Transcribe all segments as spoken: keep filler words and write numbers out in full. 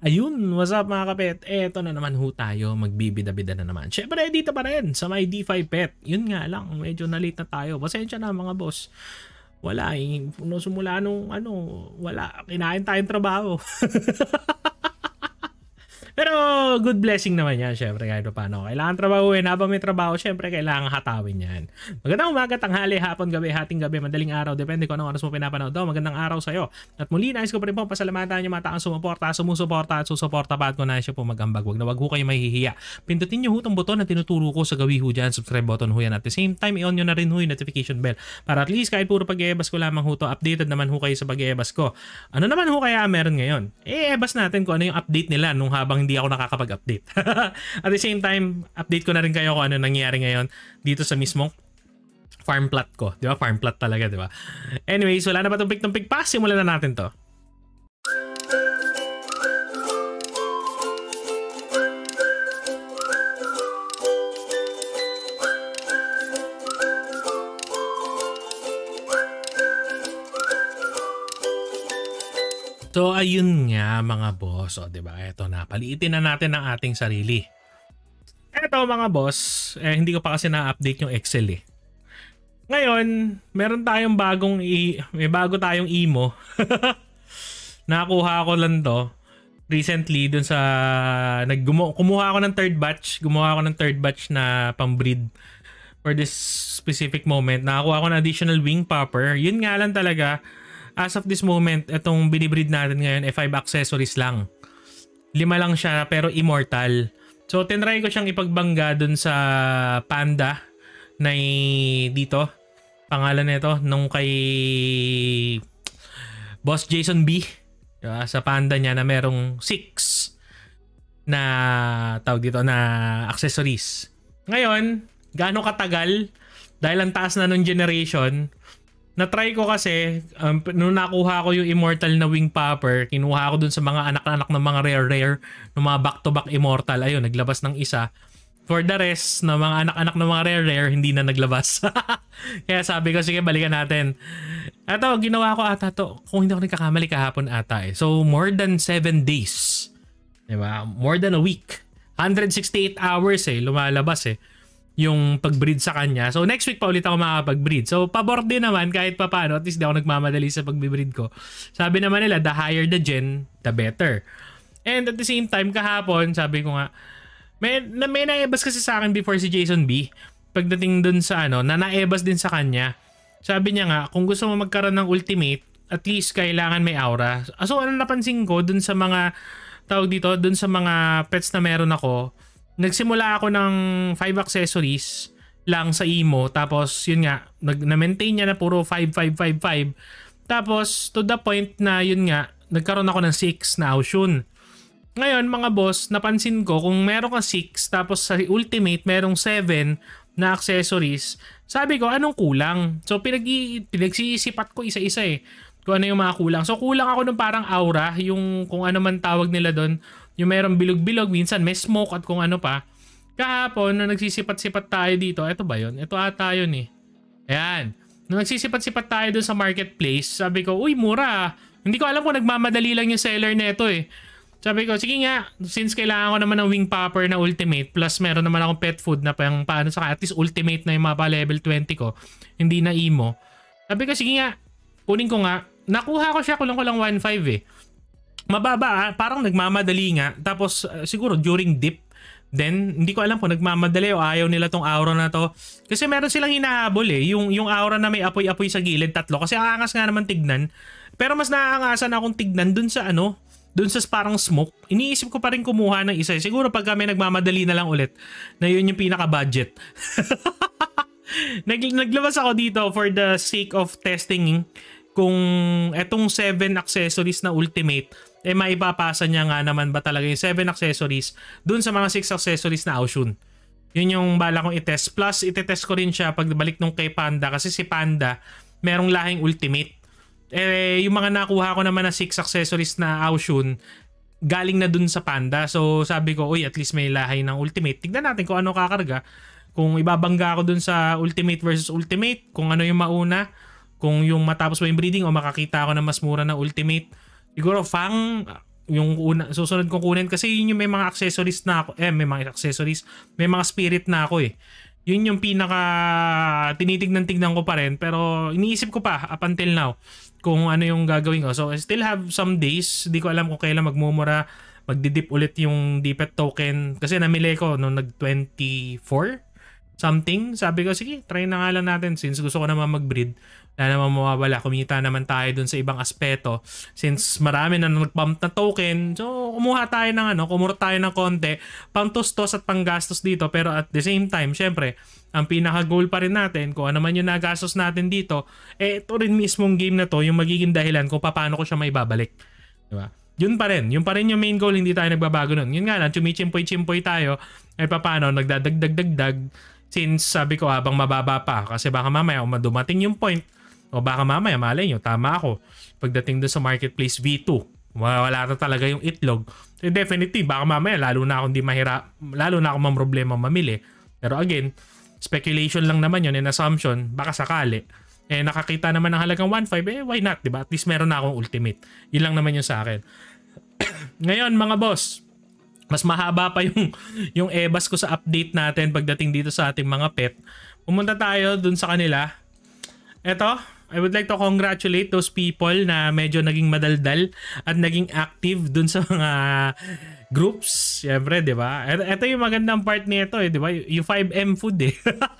Ayun, what's up mga kapet? Eto na naman ho tayo, magbibida-bida na naman. Syempre, dito pa rin sa may D five Pet. Yun nga lang, medyo na-late na tayo. Pasensya na mga boss. Wala eh. No, sumula nung ano, wala. Kinain tayong trabaho. Pero good blessing naman yan, syempre, kahit pa paano. Kailangan trabahuin. Habang may trabaho, syempre, kailangan hatawin yan. Magandang umaga, tanghali, hapon, gabi, hating gabi, madaling araw. Depende kung anong oras mo pinapanood. Magandang araw sa'yo. At muli, nais ko pa rin po pasalamatan yung mataang sumuporta, sumusuporta at susuporta pa at kung nais siya po mag-ambag. Huwag na wag ho kayo mahihiya. Pindutin nyo ho itong buton na tinuturo ko sa gawi ho dyan. Subscribe button ho yan. At the same time, i-on nyo na rin ho yung notification bell. Para at least kahit puro pag-i-ebas ko lamang ho to, updated naman ho kayo sa pag-i-ebas ko. Ano naman ho kaya meron ngayon? Eh, ebas natin kung ano yung update nila nung habang hindi ako nakakapag-update. At the same time, update ko na rin kayo kung ano nangyayari ngayon dito sa mismong farm plot ko. Di ba? Farm plot talaga, di ba? Anyways, wala na ba tumpik-tumpik pa? Simulan na natin to. So, ayun nga mga boss. O, diba? Eto na. Paliitin na natin ang ating sarili. Eto mga boss, eh, hindi ko pa kasi na-update yung Excel eh. Ngayon, meron tayong bagong, i may bago tayong emo. Nakakuha ko lang to recently dun sa, naggumo kumuha ako ng third batch. Gumawa ako ng third batch na pang-breed for this specific moment. Nakakuha ako ng additional wing popper. Yun nga lang talaga, as of this moment, itong binibreed natin ngayon, F five accessories lang. Lima lang siya, pero immortal. So, tinry ko siyang ipagbangga dun sa panda na dito. Pangalan nito, nung kay Boss Jason B. Diba? Sa panda niya na merong six na tawag dito na accessories. Ngayon, gaano katagal? Dahil ang taas na nung generation, na-try ko kasi, um, nung nakuha ko yung immortal na wing popper, kinuha ko dun sa mga anak-anak ng mga rare-rare, ng mga back-to-back immortal. Ayun, naglabas ng isa. For the rest, ng mga anak-anak ng mga rare-rare, hindi na naglabas. Kaya sabi ko, sige, balikan natin. Ito, ginawa ko ata to. Kung hindi ako nagkakamali kahapon ata eh. So, more than seven days. Diba? More than a week. one hundred sixty-eight hours eh, lumalabas eh yung pag-breed sa kanya. So, next week pa ulit ako makakapag-breed. So, pabor din naman kahit pa paano. At least di ako nagmamadali sa pag-breed ko. Sabi naman nila, the higher the gen, the better. And at the same time, kahapon, sabi ko nga, may, na, may naebas kasi sa akin before si Jason B. Pagdating dun sa ano, na naebas din sa kanya. Sabi niya nga, kung gusto mo magkaroon ng ultimate, at least kailangan may aura. So, ano napansin ko dun sa mga, tawag dito, dun sa mga pets na meron ako, nagsimula ako ng five accessories lang sa emo. Tapos, yun nga, na-maintain niya na puro five, five, five, five. Tapos, to the point na, yun nga, nagkaroon ako ng six na Aoshun. Ngayon, mga boss, napansin ko, kung meron ka six, tapos sa ultimate, merong seven na accessories, sabi ko, anong kulang? So, pinag pinagsisipat ko isa-isa eh. Kung ano yung mga kulang. So, kulang ako ng parang aura, yung kung ano man tawag nila doon. Yung merong bilog-bilog, minsan may smoke at kung ano pa. Kahapon, nung nagsisipat-sipat tayo dito, eto ba yun? Ito ata yun eh. Ayan. Nung nagsisipat-sipat tayo doon sa marketplace, sabi ko, uy, mura. Hindi ko alam kung nagmamadali lang yung seller neto eh. Sabi ko, sige nga, since kailangan ko naman ng wing popper na ultimate, plus meron naman akong pet food na pang paano sa at least ultimate na yung mga pa level twenty ko, hindi na emo. Sabi ko, sige nga, kunin ko nga. Nakuha ko siya, kulang ko lang one point five eh. Mababa, ah, parang nagmamadali nga. Tapos uh, siguro during dip, then hindi ko alam kung nagmamadali o ayaw nila tong aura na to. Kasi meron silang hinahabol eh. Yung, yung aura na may apoy-apoy sa gilid, tatlo. Kasi ang angas nga naman tignan. Pero mas naaangasan akong tignan dun sa ano, dun sa parang smoke. Iniisip ko pa rin kumuha ng isa. Siguro pag kami nagmamadali na lang ulit, na yun yung pinaka-budget. Nag, naglabas ako dito for the sake of testing kung etong seven accessories na ultimate, eh maipapasa niya nga naman ba talaga yung seven accessories dun sa mga six accessories na Aoshun. Yun yung bala kong itest. Plus, itetest ko rin siya pagbalik nung kay Panda kasi si Panda merong lahing ultimate. Eh, yung mga nakuha ko naman na six accessories na Aoshun, galing na dun sa Panda. So, sabi ko, uy, at least may lahi ng ultimate. Tignan natin kung ano kakarga. Kung ibabangga ako dun sa ultimate versus ultimate, kung ano yung mauna, kung yung matapos mo yung breeding o makakita ako ng mas mura na ultimate. Siguro Fang, yung una, susunod kong kunin kasi yun yung may mga accessories na ako. Eh, may mga accessories. May mga spirit na ako eh. Yun yung pinaka tinitignan-tignan ko pa rin. Pero iniisip ko pa up until now kung ano yung gagawin ko. So I still have some days. Di ko alam kung kailan magmumura. Magdidip ulit yung D P E T token. Kasi namili ko nung nag twenty-four something. Sabi ko, sige, try na nga lang natin since gusto ko naman mag-breed. Wala naman mawawala. Kumita naman tayo dun sa ibang aspeto. Since marami na nag-pump na token, so kumuha tayo ng ano, kumurot tayo ng konti, pang-tustos at pang-gastos dito. Pero at the same time, syempre, ang pinaka-goal pa rin natin, kung ano man yung nagastos natin dito, eh ito rin mismong game na to, yung magiging dahilan kung paano ko siya maibabalik. Diba? Yun pa rin. Yun pa rin yung main goal, hindi tayo nagbabago nun. Yun nga lang, chumichimpoy-chimpoy tayo, eh paano, nagdadagdag-dagdag, since sabi ko habang mababa pa, kasi baka mamaya dumating yung point, o baka mamaya, malay nyo, tama ako. Pagdating doon sa marketplace V two, wala na talaga yung itlog. So definitely, baka mamaya, lalo na akong di mahira, lalo na akong problema mamili. Pero again, speculation lang naman yun, and assumption, baka sakali. Eh, nakakita naman ng halagang one point five, eh, why not, diba? At least meron na akong ultimate. Yun lang naman yun sa akin. Ngayon, mga boss, mas mahaba pa yung, yung ebas ko sa update natin pagdating dito sa ating mga pet. Pumunta tayo dun sa kanila. Eto, I would like to congratulate those people na medyo naging madaldal at naging active dun sa mga groups. Siyempre, di ba? Ito yung magandang part nito eh, di ba? Yung five M food eh.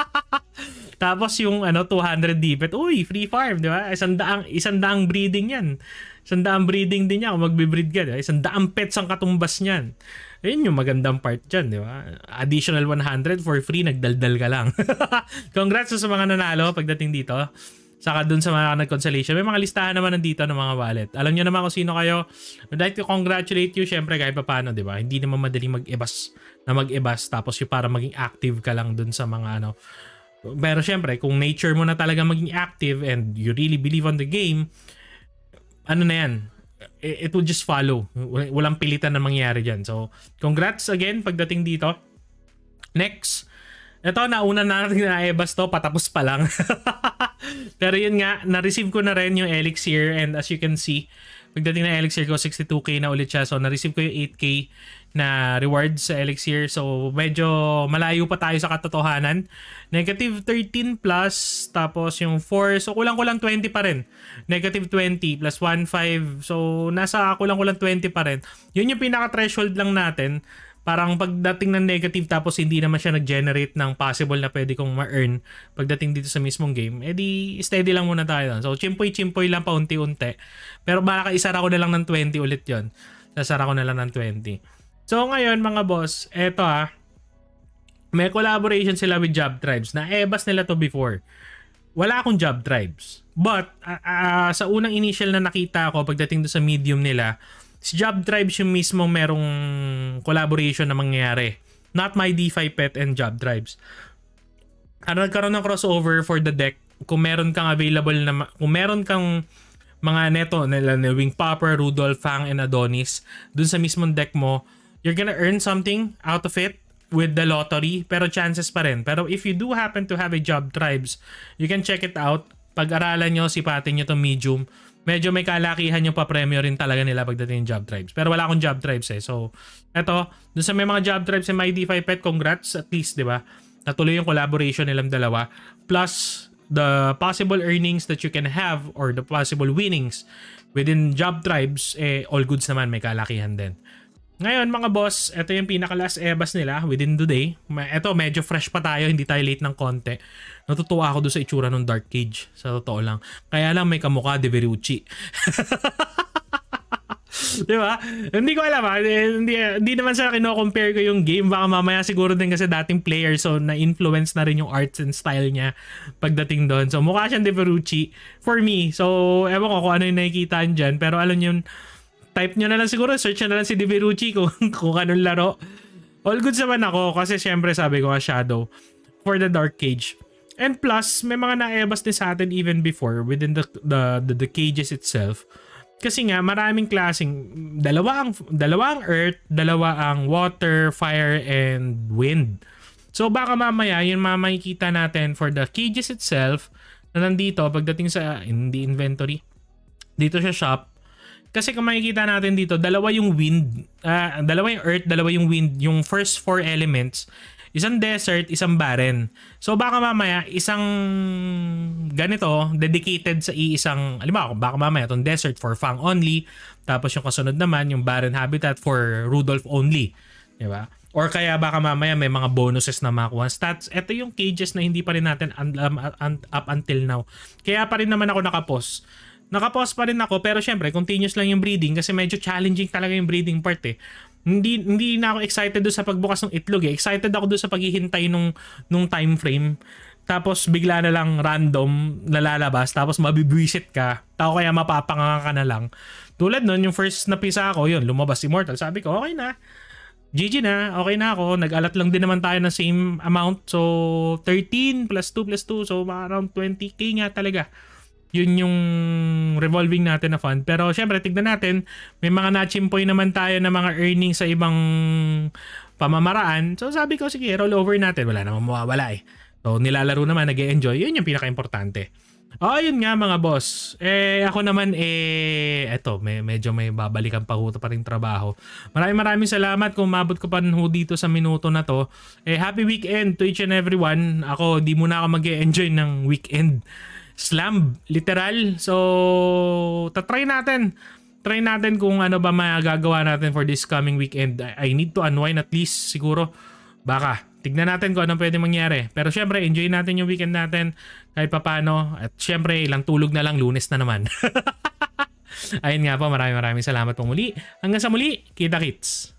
Tapos yung ano two hundred D P E T, uy, free farm, di ba? Isang daang, isang daang breeding yan. Isang daang breeding din niya kung magbe-breed ka, di ba? Isang daang pets ang katumbas niyan. Ayun yung magandang part dyan, di ba? Additional one hundred for free, nagdaldal ka lang. Congrats sa mga nanalo pagdating dito. Saka dun sa mga nag-consolation. May mga listahan naman nandito ng mga wallet. Alam nyo naman kung sino kayo. I'd like to congratulate you. Siyempre kahit pa paano, di ba? Hindi naman madali mag-ebas na mag-ebas. Tapos yung para maging active ka lang dun sa mga ano. Pero siyempre, kung nature mo na talaga maging active and you really believe on the game, ano na yan? It will just follow. Walang pilitan na mangyayari dyan. So, congrats again pagdating dito. Next. Ito, nauna na natin na ebas to. Patapos pa lang. Pero yun nga, na-receive ko na rin yung Elixir and as you can see, pagdating na Elixir ko, sixty-two K na ulit siya. So, na-receive ko yung eight K na rewards sa Elixir. So, medyo malayo pa tayo sa katotohanan. Negative thirteen plus, tapos yung four. So, kulang-kulang twenty pa rin. Negative twenty plus one point five. So, nasa kulang-kulang twenty pa rin. Yun yung pinaka-threshold lang natin. Parang pagdating ng negative tapos hindi naman siya nag-generate ng possible na pwede kong ma-earn pagdating dito sa mismong game, edi steady lang muna tayo. So, chimpoy-chimpoy lang pa unti-unti. Pero baka isara ko na lang ng twenty ulit yon. Sasara ko na lang ng twenty. So, ngayon mga boss, eto ah, may collaboration sila with Job Tribes. Na-ebas nila to before. Wala akong Job Tribes. But, uh, uh, sa unang initial na nakita ko pagdating do sa medium nila, si Job Tribes yung mismong merong collaboration na mangyayari. Not my DeFi Pet and Job Tribes. Ano, nagkaroon ng crossover for the deck. Kung meron kang available na, kung meron kang mga neto, nila Wing Popper, Rudolph, Fang, and Adonis, dun sa mismong deck mo, you're gonna earn something out of it with the lottery, pero chances pa rin. Pero if you do happen to have a Job Tribes, you can check it out. Pag-aralan nyo, sipatin nyo itong medium. Medyo may kalakihan yung pa-premyo rin talaga nila pagdating yung Job Tribes. Pero wala akong Job Tribes eh. So, eto, dun sa may mga Job Tribes sa MyDeFi Pet, congrats at least, di ba? Natuloy yung collaboration nilang dalawa. Plus, the possible earnings that you can have or the possible winnings within Job Tribes, eh, all goods naman, may kalakihan din. Ngayon mga boss, ito yung pinaka-last ebas nila within the day. Ito, medyo fresh pa tayo, hindi tayo late ng konti. Natutuwa ako doon sa itsura ng Dark Cage, sa totoo lang. Kaya lang may kamukha de Verrucci. Di ba? Hindi ko alam ha. Hindi, hindi naman sa kino-compare ko yung game. Baka mamaya siguro din kasi dating player, so na-influence na rin yung arts and style niya pagdating doon. So mukha siyang de Verrucci for me. So ewan ko kung ano yung nakikita dyan. Pero alam nyo, type nyo na lang siguro, search nyo na lang si de Verrucci kung, kung anong laro. All goods naman ako kasi syempre sabi ko nga Shadow for the Dark Cage. And plus, may mga na-ebas din sa atin even before within the, the, the, the cages itself. Kasi nga maraming klaseng, dalawa ang, dalawa ang earth, dalawa ang water, fire, and wind. So baka mamaya yun makikita natin for the cages itself na nandito pagdating sa, in the inventory, dito sa shop, Kasi kung makikita natin dito, dalawa yung wind, uh, dalawa yung earth, dalawa yung wind, yung first four elements, isang desert, isang barren. So baka mamaya isang ganito dedicated sa iisang, alam mo, baka mamaya itong desert for Fang only, tapos yung kasunod naman yung barren habitat for Rudolph only, di ba? Or kaya baka mamaya may mga bonuses na makuha stats. Ito yung cages na hindi pa rin natin un- um, un- up until now. Kaya pa rin naman ako nakapos. Nakapos pa rin ako, pero syempre continuous lang yung breeding kasi medyo challenging talaga yung breeding part eh. Hindi hindi na ako excited doon sa pagbukas ng itlog eh. Excited ako doon sa paghihintay nung nung time frame. Tapos bigla na lang random nalalabas, tapos mabibwisit ka. Tao kaya mapapanganga ka na lang. Tulad nun, yung first na pisa ako, yun, lumabas Immortal. Sabi ko, okay na. G G na, okay na ako. Nag-alat lang din naman tayo ng same amount. So, thirteen plus two plus two. So, around twenty K nga talaga. Yun yung revolving natin na fund. Pero, syempre, tignan natin. May mga nachimpoy naman tayo na mga earnings sa ibang pamamaraan. So, sabi ko, sige, roll over natin. Wala namang mawawala eh. So, nilalaro naman, nag-e-enjoy. Yun yung pinaka-importante. Oh, yun nga mga boss. Eh, ako naman eh, eto, may, medyo may babalikan pa ho pa rin trabaho. Maraming maraming salamat kung mabot ko pa ho dito sa minuto na to. Eh, happy weekend to each and everyone. Ako, di muna ako mag-e-enjoy ng weekend. Slam, literal. So, tatry natin. Try natin kung ano ba magagawa natin for this coming weekend. I, I need to unwind at least siguro. Baka. Tignan natin kung anong pwede mangyari. Pero syempre, enjoy natin yung weekend natin kahit papano. At syempre, ilang tulog na lang, Lunes na naman. Ayun nga po, maraming maraming salamat po muli. Hanggang sa muli, kita kits.